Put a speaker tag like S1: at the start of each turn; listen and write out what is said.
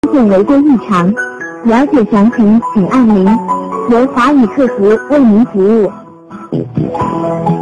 S1: 现违规异常，了解详情请按0，由华语客服为您服务。